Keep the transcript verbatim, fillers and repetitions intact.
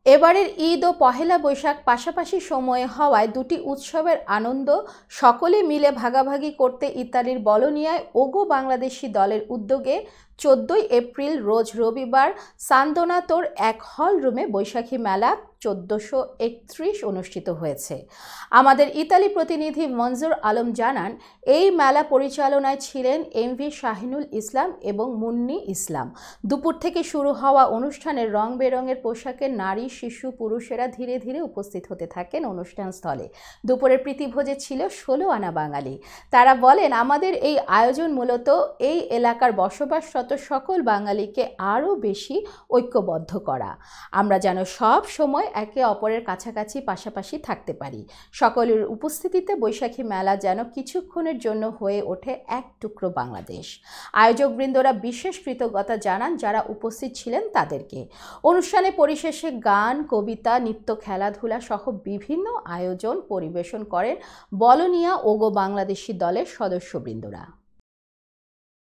এবারের ঈদ ও পহেলা বৈশাখ পাশাপাশি সময়ে হওয়ায় দুটি উৎসবের আনন্দ সকলে মিলে ভাগাভাগি করতে ইতালির বলোনিয়ায় ওগো বাংলাদেশি দলের উদ্যোগে চোদ্দই এপ্রিল রোজ রবিবার সান্দোনাতোর এক হল রুমে বৈশাখী মেলা চোদ্দোশো একত্রিশ অনুষ্ঠিত হয়েছে। আমাদের ইতালি প্রতিনিধি মনজুর আলম জানান, এই মেলা পরিচালনায় ছিলেন এম ভি শাহিনুল ইসলাম এবং মুন্নি ইসলাম। দুপুর থেকে শুরু হওয়া অনুষ্ঠানের রং বেরঙের পোশাকে নারী, শিশু, পুরুষেরা ধীরে ধীরে উপস্থিত হতে থাকেন অনুষ্ঠানস্থলে। দুপুরের প্রীতিভোজে ছিল ষোলো আনা বাঙালি। তারা বলেন, আমাদের এই আয়োজন মূলত এই এলাকার বসবাসরত সকল বাঙালিকে আরও বেশি ঐক্যবদ্ধ করা। আমরা যেন সব সময় একে অপরের কাছাকাছি পাশাপাশি থাকতে পারি। সকলের উপস্থিতিতে বৈশাখী মেলা যেন কিছুক্ষণের জন্য হয়ে ওঠে এক টুকরো বাংলাদেশ। আয়োজকবৃন্দরা বিশেষ কৃতজ্ঞতা জানান যারা উপস্থিত ছিলেন তাদেরকে। অনুষ্ঠানে পরিশেষে গান, কবিতা, নৃত্য, খেলাধুলা সহ বিভিন্ন আয়োজন পরিবেশন করেন বলোনিয়া ওগো বাংলাদেশি দলের সদস্যবৃন্দরা।